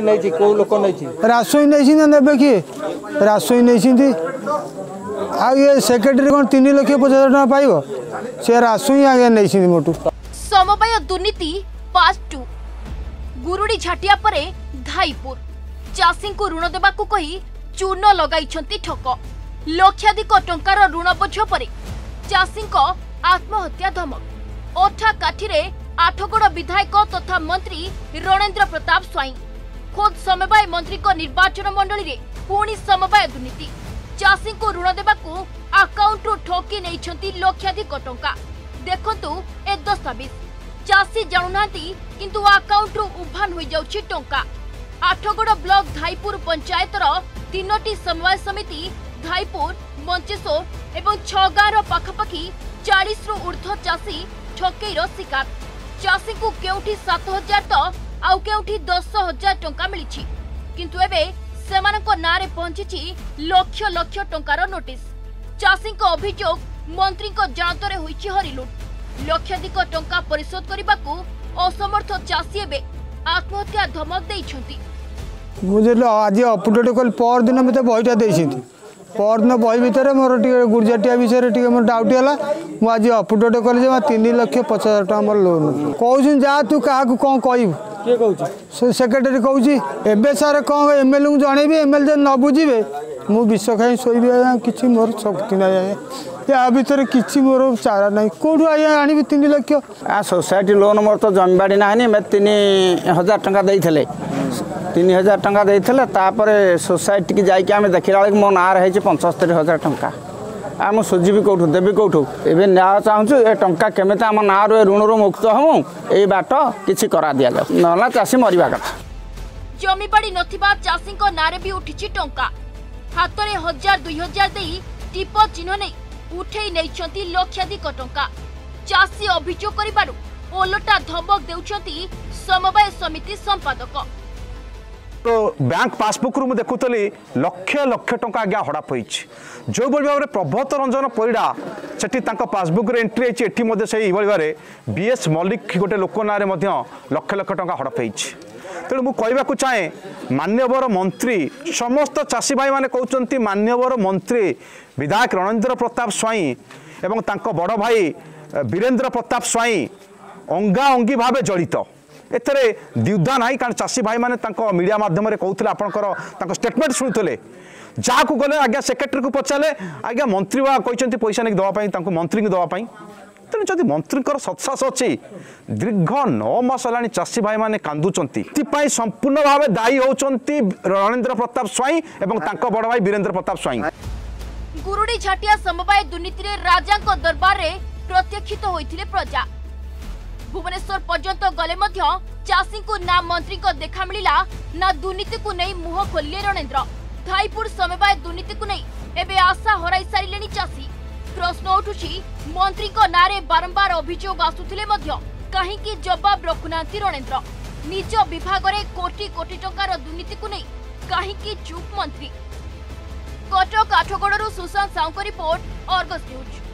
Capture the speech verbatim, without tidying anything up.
नहीं को लोक नहीं रासोई नहीं नेबे किए रासोई नहीं आ ये सेक्रेटरी कौन तीन लक्ष पचास हजार टका पाइब से रासोई आगे नहीं मोटू समवाय दुर्नीति पार्ट टू गुरुड़ी झाटिया परे धाईपुर चाषी को ऋण देवा कही चूर्ण लगाई ठक लक्षाधिक टंकार ऋण बोझ पर चाषी आत्महत्या धमक ओठा काठीरे आठगड़ विधायक तथा मंत्री रणेन्द्र प्रताप स्वाई खोद समवाय मंत्री को निर्वाचन मंडली रे पुणी समवाय दुर्नीति चाषी को ऋण देवा आकाउंट रु ठकी नहीं लक्षाधिक टंका देखंतु ए दस्तावेज चाषी जानूना किंतु आकाउंट रु उभान हो जाउछि टंका आठगड़ ब्लॉक धाईपुर पंचायतर तीनोटी समवाय समिति धाईपुर मंचेश्वर एवं छगार पाखापाखि चालीस रु ऊर्ध्व चाषी ठकेईर शिकार चाषी को केउठी सात हजार तो आउ केउठी दस हजार टंका मिली किंतु एबे सेमानक नारे पहुंची लक्ष लक्ष टंकार नोटिस चाषी अभियोग मंत्री जानतरे होईछि हरिलुट लक्षाधिक टंका परिशोध करने को असमर्थ चाषी एबे आत्महत्या धमक देइछंती मुझे आज अपडेट कल पर दिन मत बहीटा देइछंती पर दिन बही भितर मोर टे गुर्जाटिया विषय टे मोर डाउट है मुझे अपडेट कल जे तीन लक्ष पचास हजार टका मोर लोन कहूँ जा तू क्या कौन कहू से सेक्रेटरी कहूँ एबे सारे कौन एमएलए को जनइबी एमएलए न बुझे मु विष खाई शोबी कि मोर शक्ति ना या भितर किसी मोर चारा ना कौटू आज्ञा आनी तीन लक्ष आ सोसाइटी लोन मोर तो जमीबाड़ी ना तीन हजार टका देते तीन हजार टका देते सोसाइटी की जाकि आम देखला बेलू मो ना रही पंचस्तरी हजार टका आ मुझे सुझी कौटू देवी कौटू ए न्याय चाहूँ ए टंका केमी आम ना रू ऋण रू मुक्त हूँ यही बाट कि करा दि जाऊ ना चाषी मरवा कथा जमीबाड़ी नथिबा चाषी नारे भी उठी टंका हाथ में हजार दुई हजार दे टीप चिन्ह नहीं उठे नहीं लक्षाधिक टंका चाषी अभियोग करिबारु ओलटा धमक देउछंती समवाय समिति संपादक तो बैंक पासबुक रु देखुली लक्ष लक्ष टंका आज्ञा हड़प हो जो भाव में प्रभत रंजन परिड़ा से पासबुक एंट्री होती से भाव में बीएस मल्लिक गोटे लोक ना लक्ष लक्ष टंका हड़प हो तेणु मुझे कहवाक चाहे मान्यवर मंत्री समस्त चाषी भाई मैंने कहते मान्यवर मंत्री विधायक रणेन्द्र प्रताप स्वाई एवं तांको बड़ भाई वीरेन्द्र प्रताप स्वाई अंगा अंगी भाव जड़ित एथरे द्विधा ना कारण चाषी भाई मैंने मीडिया मध्यम कहते आपंकर स्टेटमेंट शुणुले जहाँ को गले आज्ञा सेक्रेटरी को पचारे आज्ञा मंत्री वा कहते पैसा नहीं दवाई मंत्री को दवाई तेणु जदि मंत्री सत्सास अच्छी दीर्घ नौ मास है चाषी भाई मैंने कांदुंट संपूर्ण भाव दायी होती रणेन्द्र प्रताप स्वाई और बड़ भाई वीरेन्द्र प्रताप स्वाई गुरुड़ी झाटिया समवाय दुर्नीति रे राजा दरबार रे प्रत्यक्षित होइथिले प्रजा भुवनेश्वर पर्यंत गले मध्य चाषी को ना मंत्री को देखा मिला ना दुर्नीति को नहीं मुह खोलिले रणेन्द्र धाईपुर समवाय दुर्नीति को नहीं एबे आशा हराई सारिलेनी चाषी प्रश्न उठुछि मंत्री को नारे बारंबार अभियोग आसुथिले मध्य काहेकि जवाब रखुनांती रणेन्द्र निज विभाग रे कोटी कोटी टंकार दुर्नीति को नहीं काहेकि चुप मंत्री Cuttack Athagarh Sushant Sahu report Argus news.